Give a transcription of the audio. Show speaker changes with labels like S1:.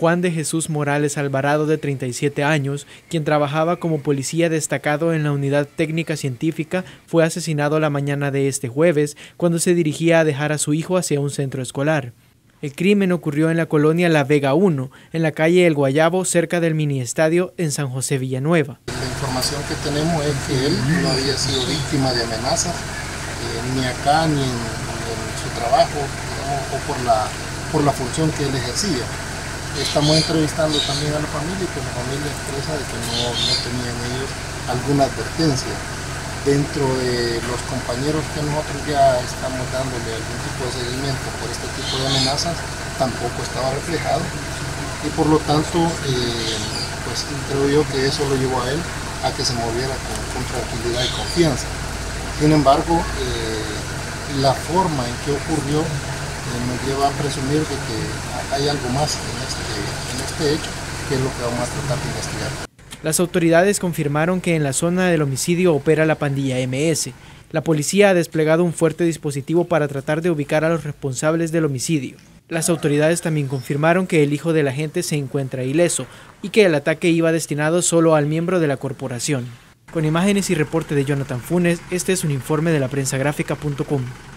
S1: Juan de Jesús Morales Alvarado, de 37 años, quien trabajaba como policía destacado en la Unidad Técnica Científica, fue asesinado la mañana de este jueves cuando se dirigía a dejar a su hijo hacia un centro escolar. El crimen ocurrió en la colonia La Vega 1, en la calle El Guayabo, cerca del mini estadio en San José Villanueva.
S2: La información que tenemos es que él no había sido víctima de amenazas, ni acá ni en su trabajo, digamos, o por la función que él ejercía. Estamos entrevistando también a la familia y que la familia expresa de que no tenían ellos alguna advertencia. Dentro de los compañeros que nosotros ya estamos dándole algún tipo de seguimiento por este tipo de amenazas, tampoco estaba reflejado y por lo tanto pues creo yo que eso lo llevó a él a que se moviera con tranquilidad y confianza. Sin embargo, la forma en que ocurrió nos lleva a presumir de que hay algo más en este hecho, que es lo que vamos a tratar de investigar.
S1: Las autoridades confirmaron que en la zona del homicidio opera la pandilla MS. La policía ha desplegado un fuerte dispositivo para tratar de ubicar a los responsables del homicidio. Las autoridades también confirmaron que el hijo del agente se encuentra ileso y que el ataque iba destinado solo al miembro de la corporación. Con imágenes y reporte de Jonathan Funes, este es un informe de laprensagráfica.com.